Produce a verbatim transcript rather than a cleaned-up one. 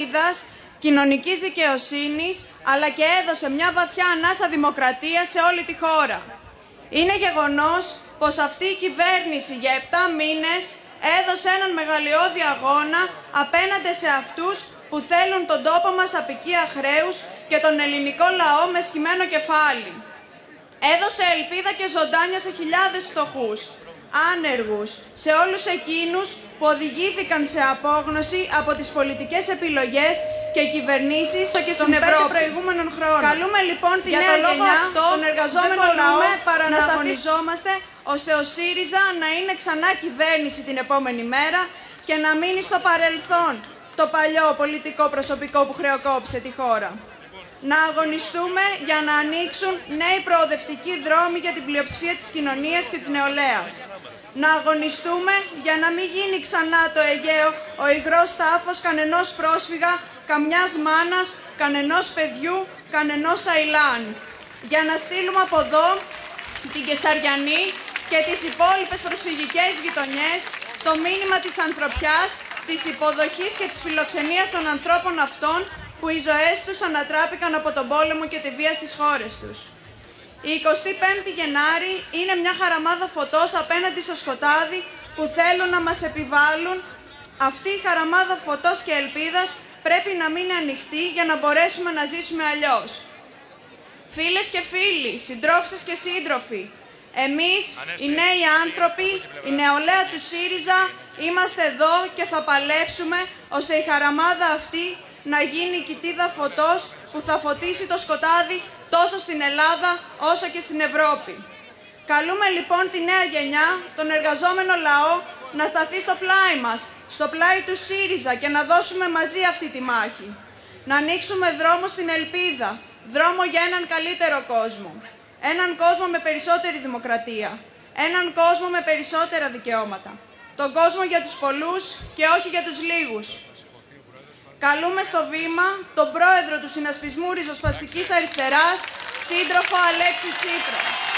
ελπίδας, κοινωνικής δικαιοσύνης, αλλά και έδωσε μια βαθιά ανάσα δημοκρατίας σε όλη τη χώρα. Είναι γεγονός πως αυτή η κυβέρνηση για επτά μήνες έδωσε έναν μεγαλειώδη αγώνα απέναντι σε αυτούς που θέλουν τον τόπο μας απικία χρέους και τον ελληνικό λαό με σκυμμένο κεφάλι. Έδωσε ελπίδα και ζωντάνια σε χιλιάδες φτωχούς, άνεργους, σε όλους εκείνους που οδηγήθηκαν σε απόγνωση από τις πολιτικές επιλογές και κυβερνήσεις και στην Ευρώπη προηγούμενων χρόνων. Καλούμε λοιπόν τη νέα γενιά, τον εργαζόμενο λαό, να αγωνιζόμαστε ώστε ο ΣΥΡΙΖΑ να είναι ξανά κυβέρνηση την επόμενη μέρα και να μείνει στο παρελθόν το παλιό πολιτικό προσωπικό που χρεοκόπησε τη χώρα. Να αγωνιστούμε για να ανοίξουν νέοι προοδευτικοί δρόμοι για την πλειοψηφία της κοινωνίας και της νεολαίας. Να αγωνιστούμε για να μην γίνει ξανά το Αιγαίο ο υγρός τάφος κανενός πρόσφυγα, καμιάς μάνας, κανενός παιδιού, κανενός αηλάν. Για να στείλουμε από εδώ την Κεσαριανή και τις υπόλοιπες προσφυγικές γειτονιές το μήνυμα της ανθρωπιάς, της υποδοχής και της φιλοξενίας των ανθρώπων αυτών που οι ζωές τους ανατράπηκαν από τον πόλεμο και τη βία στις χώρες τους. Η εικοστή πέμπτη Γενάρη είναι μια χαραμάδα φωτός απέναντι στο σκοτάδι που θέλουν να μας επιβάλλουν. Αυτή η χαραμάδα φωτός και ελπίδας πρέπει να μείνει ανοιχτή για να μπορέσουμε να ζήσουμε αλλιώς. Φίλες και φίλοι, συντρόφισσες και σύντροφοι, εμείς, οι νέοι άνθρωποι, η νεολαία του ΣΥΡΙΖΑ, είμαστε εδώ και θα παλέψουμε ώστε η χαραμάδα αυτή να γίνει η κοιτίδα φωτός που θα φωτίσει το σκοτάδι τόσο στην Ελλάδα όσο και στην Ευρώπη. Καλούμε λοιπόν τη νέα γενιά, τον εργαζόμενο λαό, να σταθεί στο πλάι μας, στο πλάι του ΣΥΡΙΖΑ και να δώσουμε μαζί αυτή τη μάχη. Να ανοίξουμε δρόμο στην ελπίδα, δρόμο για έναν καλύτερο κόσμο. Έναν κόσμο με περισσότερη δημοκρατία. Έναν κόσμο με περισσότερα δικαιώματα. Τον κόσμο για τους πολλούς και όχι για τους λίγους. Καλούμε στο βήμα τον πρόεδρο του Συνασπισμού Ριζοσπαστικής Αριστεράς, σύντροφο Αλέξη Τσίπρα.